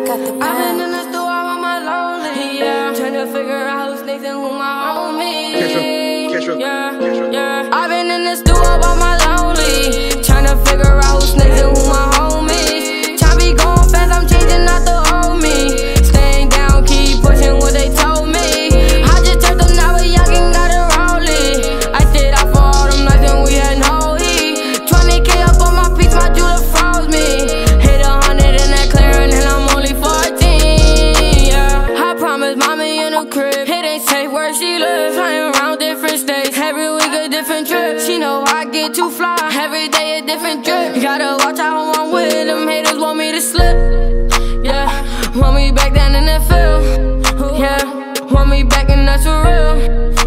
I've been in the store all on my lonely, yeah. Trying to figure out who's next and who my homie. Yeah. I've been in the store all on my lonely, trying to figure out who's next and who my homie. Tryna be going fast, I'm changing out the old me. Staying down, keep pushing what they told me. I just turned up now, but y'all can got it rolling. I stayed out for all them nights and we had no heat. 20K up on my piece, my jeweler froze me. Hit 100 in that clearing and I'm only 14, yeah. I promised mommy in the crib, it ain't safe where she lives. Flying around different states, every week a different trip. She know I get too fly, every day a different drip. Gotta watch out who I'm with, them haters want me to slip. Yeah, want me back down in that field. Yeah, want me back and that's for real.